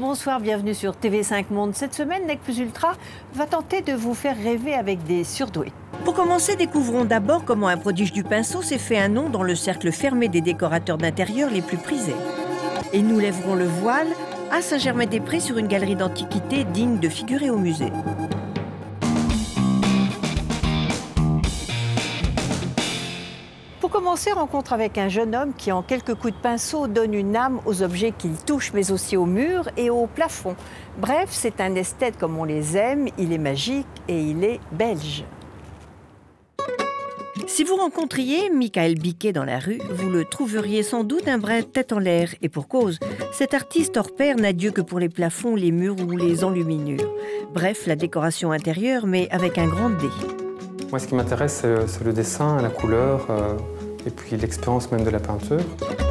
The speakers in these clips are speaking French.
bonsoir, bienvenue sur TV5 Monde. Cette semaine, Nec Plus Ultra va tenter de vous faire rêver avec des surdoués. Pour commencer, découvrons d'abord comment un prodige du pinceau s'est fait un nom dans le cercle fermé des décorateurs d'intérieur les plus prisés. Et nous lèverons le voile à Saint-Germain-des-Prés sur une galerie d'antiquités digne de figurer au musée. Pour commencer, rencontre avec un jeune homme qui, en quelques coups de pinceau, donne une âme aux objets qu'il touche, mais aussi aux murs et au plafond. Bref, c'est un esthète comme on les aime, il est magique et il est belge. Si vous rencontriez Michael Biquet dans la rue, vous le trouveriez sans doute un brin tête en l'air. Et pour cause, cet artiste hors pair n'a Dieu que pour les plafonds, les murs ou les enluminures. Bref, la décoration intérieure, mais avec un grand D. Moi, ce qui m'intéresse, c'est le dessin, la couleur, et puis l'expérience même de la peinture.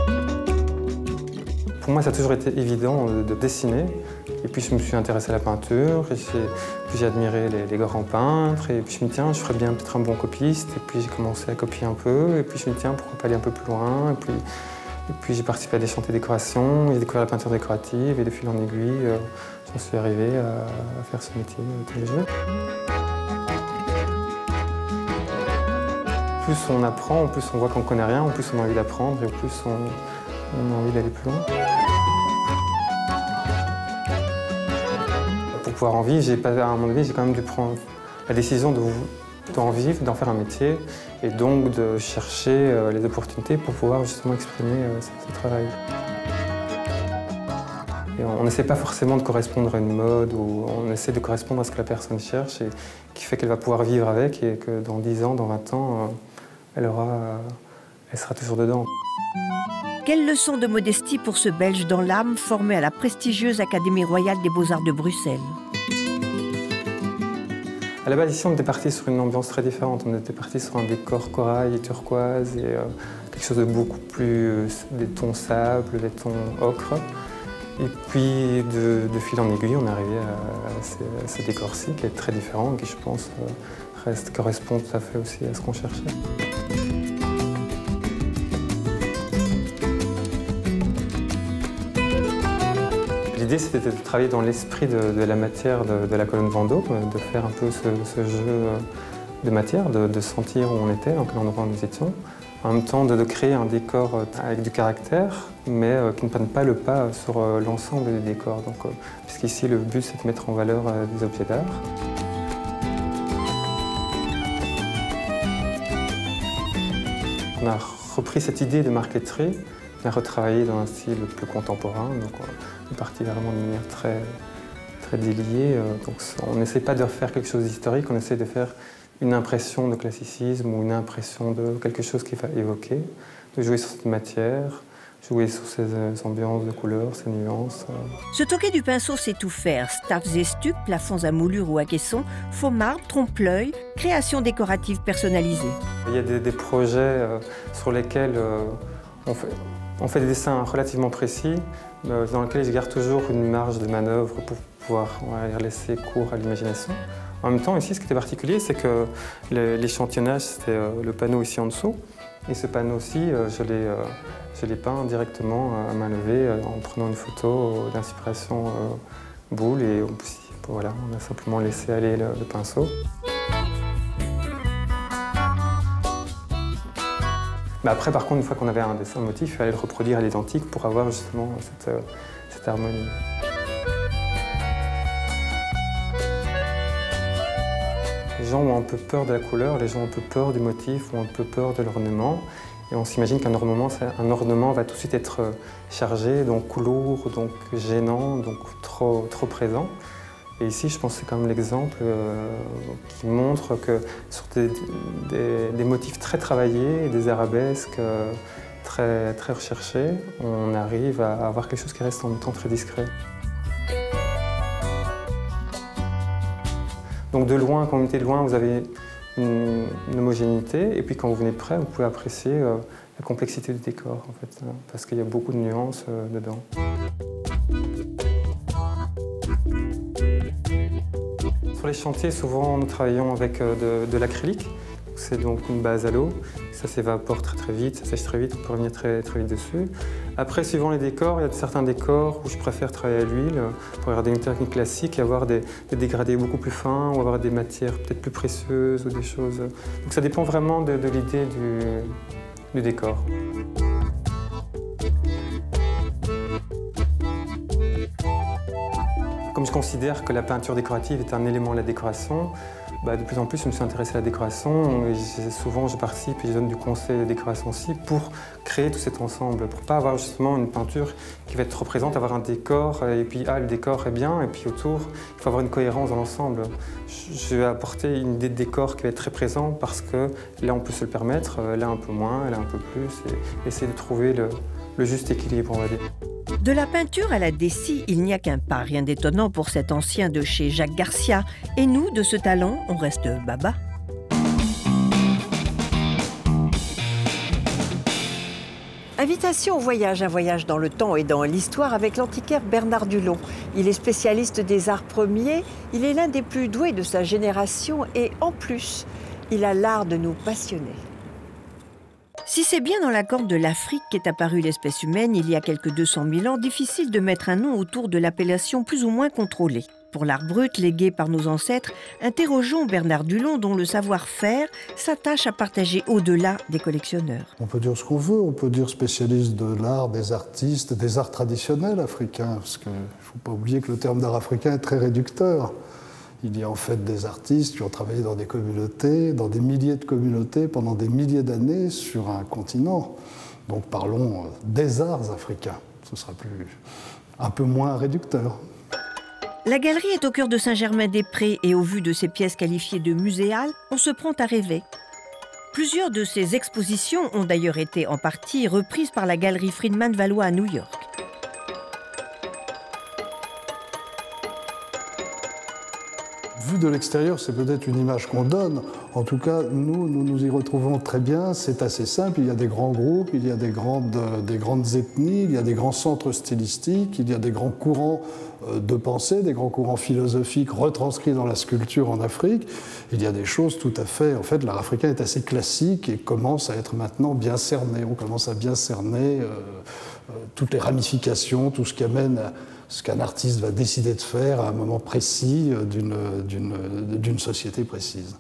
Pour moi, ça a toujours été évident de dessiner. Et puis, je me suis intéressé à la peinture, et puis j'ai admiré les grands peintres, et puis je me dis, tiens, je ferais bien peut-être un bon copiste. Et puis, j'ai commencé à copier un peu, et puis je me dis, tiens, pourquoi pas aller un peu plus loin. Et puis j'ai participé à des chantiers décoration, j'ai découvert la peinture décorative, et de fil en aiguille, j'en suis arrivé à faire ce métier tous les jours. Plus on apprend, plus on voit qu'on ne connaît rien, en plus on a envie d'apprendre, et plus on a envie d'aller plus loin. Pour pouvoir en vivre, à un moment donné, j'ai quand même dû prendre la décision d'en vivre, d'en faire un métier, et donc de chercher les opportunités pour pouvoir justement exprimer ce travail. Et on n'essaie pas forcément de correspondre à une mode, ou on essaie de correspondre à ce que la personne cherche, et qui fait qu'elle va pouvoir vivre avec, et que dans 10 ans, dans 20 ans, elle sera toujours dedans. Quelle leçon de modestie pour ce Belge dans l'âme formé à la prestigieuse Académie royale des beaux-arts de Bruxelles. À la base, ici, on était parti sur une ambiance très différente. On était parti sur un décor corail et turquoise, et quelque chose de beaucoup plus des tons sable, des tons ocre. Et puis, de fil en aiguille, on est arrivé à ce décor-ci, qui est très différent, qui, je pense, correspond tout à fait aussi à ce qu'on cherchait. L'idée, c'était de travailler dans l'esprit de la matière de la colonne Vendôme, de faire un peu ce jeu de matière, de sentir où on était, dans quel endroit nous étions. En même temps, de créer un décor avec du caractère, mais qui ne prenne pas le pas sur l'ensemble du décor. Puisqu'ici, le but, c'est de mettre en valeur des objets d'art. On a repris cette idée de marqueterie, on a retravaillé dans un style plus contemporain, donc on est parti vraiment de manière très déliée. Donc on n'essaie pas de refaire quelque chose d'historique, on essaie de faire une impression de classicisme ou une impression de quelque chose qui va évoquer, de jouer sur cette matière, jouer sur ces ambiances de couleurs, ces nuances. Ce toquet du pinceau sait tout faire. Staffs et stucs, plafonds à moulure ou à caisson, faux marbre, trompe-l'œil, création décorative personnalisée. Il y a des projets sur lesquels on fait des dessins relativement précis, dans lesquels je garde toujours une marge de manœuvre pour pouvoir laisser cours à l'imagination. En même temps, ici, ce qui était particulier, c'est que l'échantillonnage, c'était le panneau ici en dessous. Et ce panneau-ci, je l'ai peint directement à main levée en prenant une photo d'inspiration boule. Et voilà, on a simplement laissé aller le pinceau. Mais après, par contre, une fois qu'on avait un dessin motif, il fallait le reproduire à l'identique pour avoir justement cette harmonie. Les gens ont un peu peur de la couleur, les gens ont un peu peur du motif, ont un peu peur de l'ornement. Et on s'imagine qu'un ornement va tout de suite être chargé, donc lourd, donc gênant, donc trop présent. Et ici, je pense que c'est quand même l'exemple qui montre que sur des motifs très travaillés, des arabesques très recherchés, on arrive à avoir quelque chose qui reste en même temps très discret. Donc de loin, quand vous mettez de loin, vous avez une homogénéité, et puis quand vous venez de près, vous pouvez apprécier la complexité du décor, en fait, parce qu'il y a beaucoup de nuances dedans. Sur les chantiers, souvent, nous travaillons avec de l'acrylique. C'est donc une base à l'eau, ça s'évapore très vite, ça sèche très vite, on peut revenir très vite dessus. Après, suivant les décors, il y a certains décors où je préfère travailler à l'huile pour garder une technique classique et avoir des dégradés beaucoup plus fins ou avoir des matières peut-être plus précieuses ou des choses. Donc ça dépend vraiment de l'idée du décor. Comme je considère que la peinture décorative est un élément de la décoration, de plus en plus, je me suis intéressé à la décoration. Et souvent, je participe et je donne du conseil de décoration aussi pour créer tout cet ensemble, pour ne pas avoir justement une peinture qui va être trop présente, avoir un décor, et puis le décor est bien, et puis autour, il faut avoir une cohérence dans l'ensemble. Je vais apporter une idée de décor qui va être très présente parce que là, on peut se le permettre, là un peu moins, là un peu plus, et essayer de trouver le juste équilibre, on va dire. De la peinture à la déci, il n'y a qu'un pas. Rien d'étonnant pour cet ancien de chez Jacques Garcia. Et nous, de ce talent, on reste baba. Invitation au voyage, un voyage dans le temps et dans l'histoire avec l'antiquaire Bernard Dulon. Il est spécialiste des arts premiers, il est l'un des plus doués de sa génération et en plus, il a l'art de nous passionner. Si c'est bien dans la corne de l'Afrique qu'est apparue l'espèce humaine il y a quelques 200 000 ans, difficile de mettre un nom autour de l'appellation plus ou moins contrôlée. Pour l'art brut légué par nos ancêtres, interrogeons Bernard Dulon dont le savoir-faire s'attache à partager au-delà des collectionneurs. On peut dire ce qu'on veut, on peut dire spécialiste de l'art, des artistes, des arts traditionnels africains, parce qu'il ne faut pas oublier que le terme d'art africain est très réducteur. Il y a en fait des artistes qui ont travaillé dans des communautés, dans des milliers de communautés pendant des milliers d'années sur un continent. Donc parlons des arts africains, ce sera un peu moins réducteur. La galerie est au cœur de Saint-Germain-des-Prés et au vu de ces pièces qualifiées de muséales, on se prend à rêver. Plusieurs de ces expositions ont d'ailleurs été en partie reprises par la galerie Friedman Valois à New York. Vu de l'extérieur, c'est peut-être une image qu'on donne. En tout cas, nous y retrouvons très bien. C'est assez simple. Il y a des grands groupes, il y a des grandes ethnies, il y a des grands centres stylistiques, il y a des grands courants de pensée, des grands courants philosophiques retranscrits dans la sculpture en Afrique. Il y a des choses tout à fait... En fait, l'art africain est assez classique et commence à être maintenant bien cerné. On commence à bien cerner toutes les ramifications, tout ce qui amène à ce qu'un artiste va décider de faire à un moment précis d'une société précise.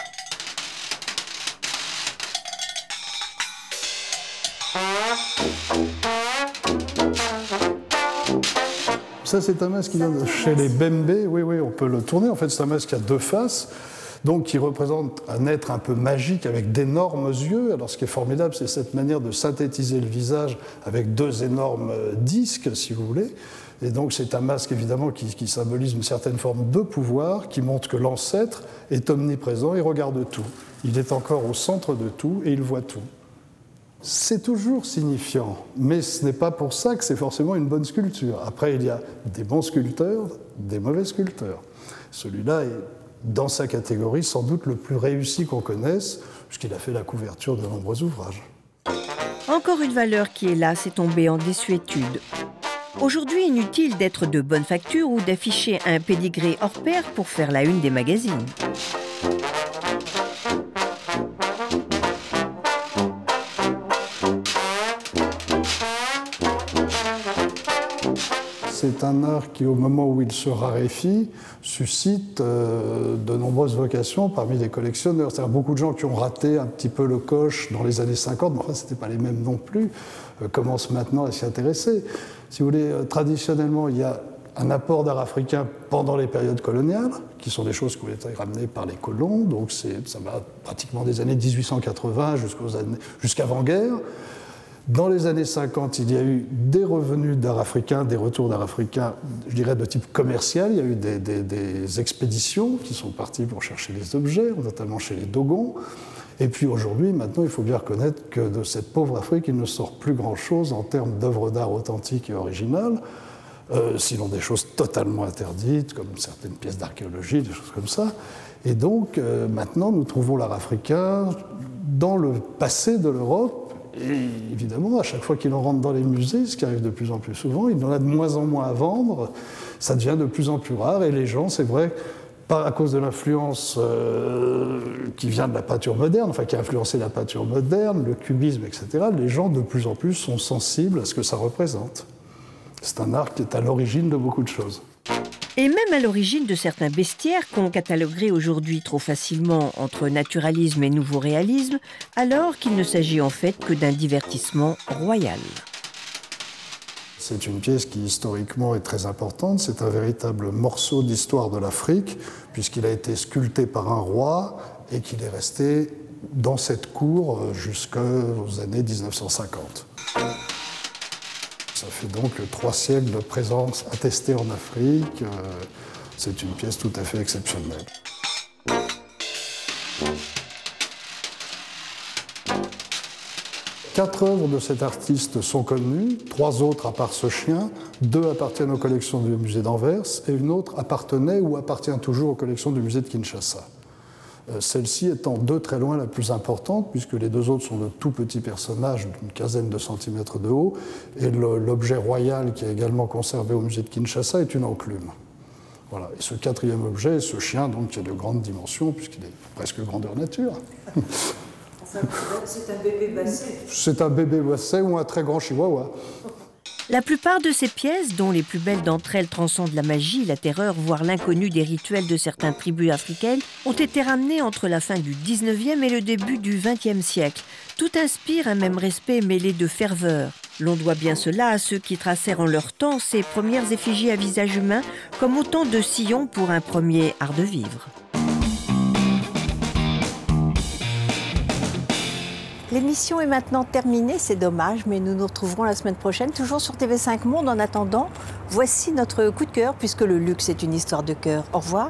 Ça, c'est un masque qui vient de chez les Bembe. Oui, on peut le tourner. En fait, c'est un masque qui a deux faces, donc qui représente un être un peu magique avec d'énormes yeux. Alors, ce qui est formidable, c'est cette manière de synthétiser le visage avec deux énormes disques, si vous voulez. Et donc, c'est un masque, évidemment, qui symbolise une certaine forme de pouvoir, qui montre que l'ancêtre est omniprésent, il regarde tout. Il est encore au centre de tout et il voit tout. C'est toujours signifiant, mais ce n'est pas pour ça que c'est forcément une bonne sculpture. Après, il y a des bons sculpteurs, des mauvais sculpteurs. Celui-là est, dans sa catégorie, sans doute le plus réussi qu'on connaisse, puisqu'il a fait la couverture de nombreux ouvrages. Encore une valeur qui, hélas, est tombée en désuétude. Aujourd'hui, inutile d'être de bonne facture ou d'afficher un pédigré hors pair pour faire la une des magazines. C'est un art qui, au moment où il se raréfie, suscite de nombreuses vocations parmi les collectionneurs. C'est-à-dire beaucoup de gens qui ont raté un petit peu le coche dans les années 50, mais enfin, ce n'étaient pas les mêmes non plus, commencent maintenant à s'y intéresser. Si vous voulez, traditionnellement, il y a un apport d'art africain pendant les périodes coloniales, qui sont des choses qui ont été ramenées par les colons, donc ça va pratiquement des années 1880 jusqu'avant-guerre. Dans les années 50, il y a eu des revenus d'art africain, des retours d'art africain, je dirais de type commercial. Il y a eu des expéditions qui sont parties pour chercher des objets, notamment chez les Dogons. Et puis aujourd'hui, maintenant, il faut bien reconnaître que de cette pauvre Afrique, il ne sort plus grand-chose en termes d'œuvres d'art authentiques et originales, sinon des choses totalement interdites, comme certaines pièces d'archéologie, des choses comme ça. Et donc, maintenant, nous trouvons l'art africain dans le passé de l'Europe. Et évidemment, à chaque fois qu'il en rentre dans les musées, ce qui arrive de plus en plus souvent, il en a de moins en moins à vendre, ça devient de plus en plus rare, et les gens, c'est vrai, à cause de l'influence qui vient de la peinture moderne, enfin qui a influencé la peinture moderne, le cubisme, etc., les gens de plus en plus sont sensibles à ce que ça représente. C'est un art qui est à l'origine de beaucoup de choses. Et même à l'origine de certains bestiaires qu'on cataloguerait aujourd'hui trop facilement entre naturalisme et nouveau réalisme, alors qu'il ne s'agit en fait que d'un divertissement royal. C'est une pièce qui historiquement est très importante, c'est un véritable morceau d'histoire de l'Afrique, puisqu'il a été sculpté par un roi et qu'il est resté dans cette cour jusqu'aux années 1950. Ça fait donc 3 siècles de présence attestée en Afrique. C'est une pièce tout à fait exceptionnelle. Quatre œuvres de cet artiste sont connues, 3 autres à part ce chien, 2 appartiennent aux collections du musée d'Anvers et une autre appartenait ou appartient toujours aux collections du musée de Kinshasa. Celle-ci étant de très loin la plus importante, puisque les 2 autres sont de tout petits personnages d'une quinzaine de centimètres de haut, et l'objet royal qui est également conservé au musée de Kinshasa est une enclume. Voilà. Et ce 4e objet est ce chien, donc, qui est de grande dimension, puisqu'il est presque grandeur nature. C'est un bébé basset. C'est un bébé basset ou un très grand chihuahua. La plupart de ces pièces, dont les plus belles d'entre elles transcendent la magie, la terreur, voire l'inconnu des rituels de certaines tribus africaines, ont été ramenées entre la fin du 19e et le début du 20e siècle. Tout inspire un même respect mêlé de ferveur. L'on doit bien cela à ceux qui tracèrent en leur temps ces premières effigies à visage humain comme autant de sillons pour un premier art de vivre. L'émission est maintenant terminée, c'est dommage, mais nous nous retrouverons la semaine prochaine, toujours sur TV5 Monde. En attendant, voici notre coup de cœur, puisque le luxe est une histoire de cœur. Au revoir.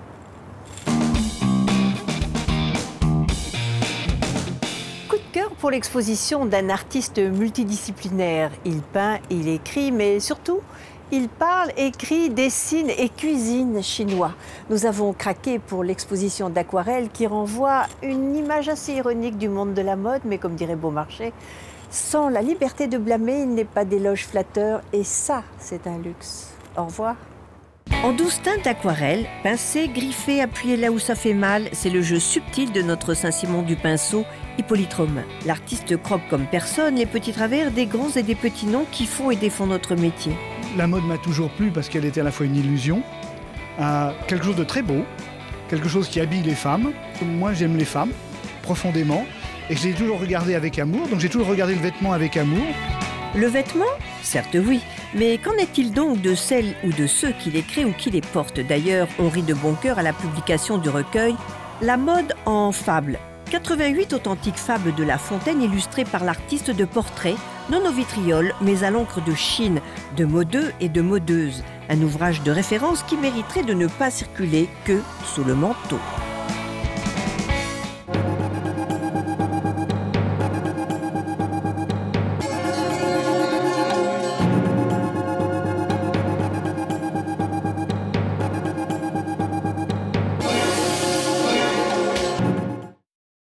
Coup de cœur pour l'exposition d'un artiste multidisciplinaire. Il peint, il écrit, mais surtout, il parle, écrit, dessine et cuisine chinois. Nous avons craqué pour l'exposition d'aquarelle qui renvoie une image assez ironique du monde de la mode, mais comme dirait Beaumarchais, sans la liberté de blâmer, il n'est pas d'éloge flatteur, et ça, c'est un luxe. Au revoir. En 12 teintes d'aquarelle, pincé, griffé, appuyé là où ça fait mal, c'est le jeu subtil de notre Saint-Simon du pinceau, Hippolyte Romain. L'artiste croque comme personne les petits travers des grands et des petits noms qui font et défendent notre métier. La mode m'a toujours plu parce qu'elle était à la fois une illusion, quelque chose de très beau, quelque chose qui habille les femmes. Moi, j'aime les femmes profondément et je l'ai toujours regardé avec amour, donc j'ai toujours regardé le vêtement avec amour. Le vêtement ? Certes oui, mais qu'en est-il donc de celles ou de ceux qui les créent ou qui les portent ? D'ailleurs, on rit de bon cœur à la publication du recueil « La mode en fables ». 88 authentiques fables de La Fontaine illustrées par l'artiste de portrait, non au vitriol, mais à l'encre de Chine, de modeux et de modeuses. Un ouvrage de référence qui mériterait de ne pas circuler que sous le manteau.